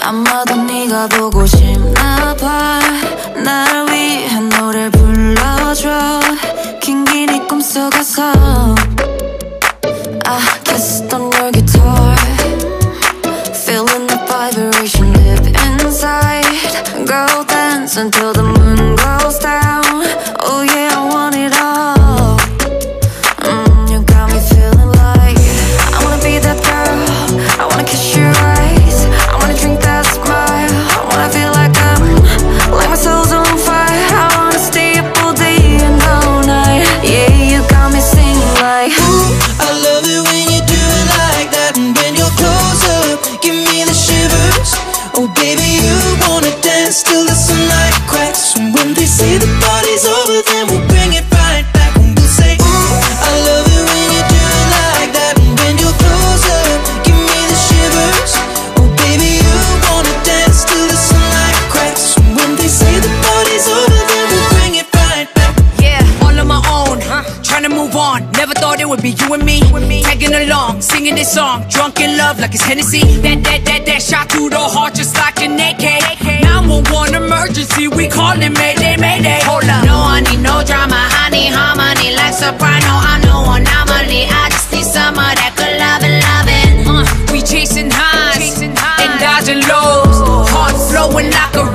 아마도 네가 보고 싶나봐. 날 위해 노래 불러줘. 긴긴 이 꿈속에서 I kissed on your guitar, feeling the vibration deep inside. Go dance until the moon goes down. Oh yeah, I want it all. You got me feeling like I wanna be that girl. I wanna kiss your eyes. I wanna drink that smile. I wanna feel like my soul's on fire. I wanna stay up all day and all night. Yeah, you got me singing like ooh, I love it when you do it like that. And when you're close up, give me the shivers. Oh baby, you wanna dance till the sunlight cracks. And when they say the party's over, then we'll bring it right back. And we'll say ooh, I love it when you do it like that. And when you're close up, give me the shivers. Oh baby, you wanna dance till the sunlight cracks. And when they say the party's over, then we'll bring it right back. Yeah, all on my own, trying to move on. Never thought it would be you and me, tagging along, singing this song, drunk in love like it's Hennessy. That shot through the heart just like an AK. 911 emergency, we call it Mayday, Mayday. Hold up, no, I need no drama, I need harmony like soprano. I'm no anomaly, I just need some of that good lovin'. We chasing highs and dodging lows, heart flowing like a